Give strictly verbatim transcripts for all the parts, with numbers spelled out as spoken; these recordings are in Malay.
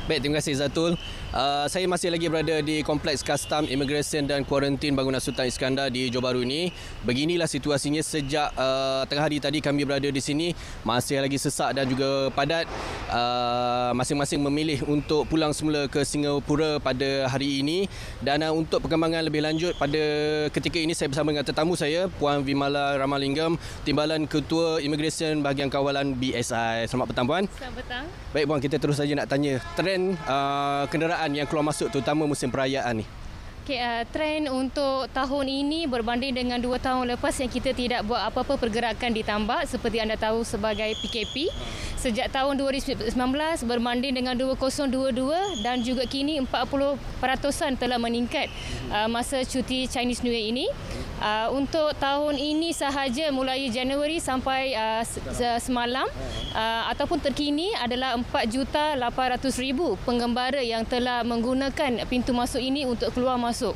Baik, terima kasih Zatul. Uh, saya masih lagi berada di Kompleks Kastam, Immigration dan Kuarantin Bangunan Sultan Iskandar di Johor Bahru ini. Beginilah situasinya sejak uh, tengah hari tadi kami berada di sini. Masih lagi sesak dan juga padat. Uh, masing-masing memilih untuk pulang semula ke Singapura pada hari ini. Dan uh, untuk perkembangan lebih lanjut, pada ketika ini saya bersama dengan tetamu saya, Puan Vimala Ramalingam, Timbalan Ketua Immigration Bahagian Kawalan B S I. Selamat petang, Puan. Selamat petang. Baik, Puan, kita terus saja nak tanya trend uh, kenderaan yang keluar masuk terutama musim perayaan ni. Okay, uh, trend untuk tahun ini berbanding dengan dua tahun lepas yang kita tidak buat apa-apa pergerakan di tambak seperti anda tahu sebagai P K P. Sejak tahun dua ribu sembilan belas berbanding dengan dua ribu dua puluh dua dan juga kini empat puluh peratus telah meningkat uh, masa cuti Chinese New Year ini. Uh, untuk tahun ini sahaja mulai Januari sampai uh, semalam uh, ataupun terkini adalah empat juta lapan ratus ribu penggembara yang telah menggunakan pintu masuk ini untuk keluar masuk.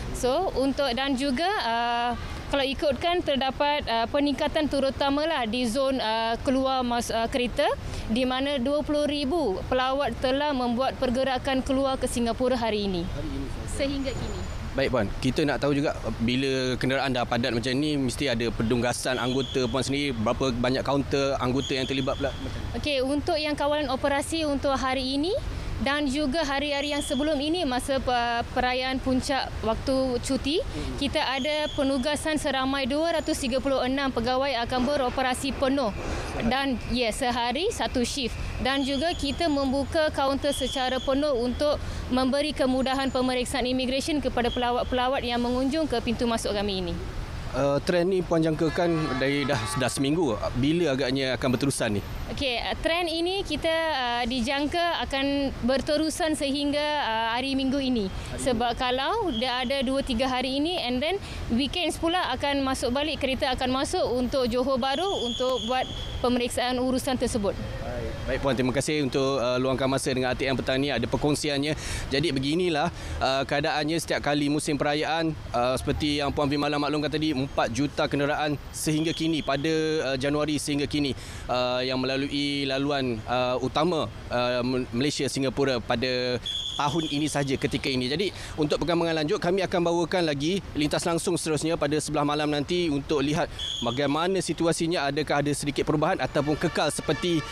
So untuk dan juga uh, kalau ikutkan terdapat uh, peningkatan terutamalah di zon uh, keluar mas, uh, kereta di mana dua puluh ribu pelawat telah membuat pergerakan keluar ke Singapura hari ini. Hari ini sehingga kini. Baik, Puan, kita nak tahu juga bila kenderaan dah padat macam ni mesti ada pendunggasan anggota Puan sendiri, berapa banyak kaunter anggota yang terlibat pula? Okey, untuk yang kawalan operasi untuk hari ini dan juga hari-hari yang sebelum ini masa perayaan puncak waktu cuti, kita ada penugasan seramai dua ratus tiga puluh enam pegawai akan beroperasi penuh dan ya yes, sehari satu shift, dan juga kita membuka kaunter secara penuh untuk memberi kemudahan pemeriksaan imigresen kepada pelawat-pelawat yang mengunjung ke pintu masuk kami ini. Uh, trend ni Puan jangkakan dari dah dah seminggu, bila agaknya akan berterusan ni? Okey, trend ini kita uh, dijangka akan berterusan sehingga uh, hari Minggu ini. Hari Sebab minggu. Kalau dah ada dua tiga hari ini and then weekends pula akan masuk balik, kereta akan masuk untuk Johor Bahru untuk buat pemeriksaan urusan tersebut. Baik, Baik Puan, terima kasih untuk uh, luangkan masa dengan R T M Petang ni, ada perkongsiannya. Jadi beginilah uh, keadaannya setiap kali musim perayaan, uh, seperti yang Puan Vimala maklumkan tadi, empat juta kenderaan sehingga kini pada uh, Januari sehingga kini uh, yang melalui laluan uh, utama uh, Malaysia Singapura pada tahun ini saja ketika ini. Jadi untuk perkembangan lanjut kami akan bawakan lagi lintas langsung seterusnya pada sebelah malam nanti untuk lihat bagaimana situasinya, adakah ada sedikit perubahan ataupun kekal seperti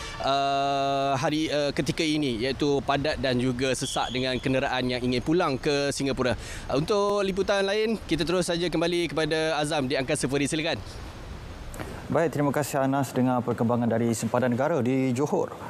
uh, hari uh, ketika ini, iaitu padat dan juga sesak dengan kenderaan yang ingin pulang ke Singapura. Uh, untuk liputan lain kita terus saja kembali kepada Azam di Angkasa Puri. Silakan. Baik, terima kasih Anas dengan perkembangan dari sempadan negara di Johor.